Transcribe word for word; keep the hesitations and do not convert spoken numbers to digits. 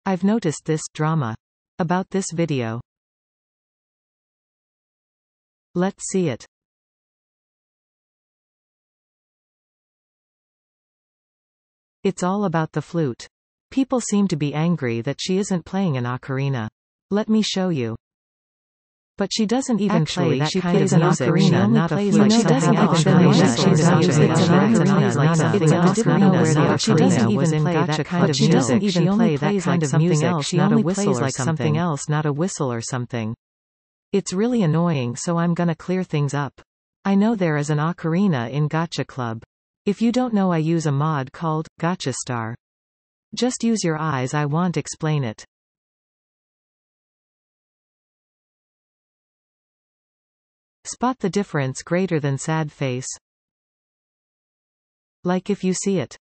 I've noticed this drama about this video. Let's see it. It's all about the flute. People seem to be angry that she isn't playing an ocarina. Let me show you. But she doesn't even Actually, play that she kind plays of an music. ocarina, She only not a plays flute. like She doesn't something even else. play She that doesn't kind of even music. play It's an like ocarina, something not a- else. it's an I didn't ocarina, know where the not a ocarina flute. was in Was in Gacha that kind Club of she doesn't music. even She only play that plays kind like of something music. else, She not a only whistle plays or like something something. else, not a whistle or something. It's really annoying, so I'm gonna clear things up. I know there is an ocarina in Gacha Club. If you don't know, I use a mod called Gacha Star. Just use your eyes, I won't explain it. Spot the difference greater than sad face. Like if you see it.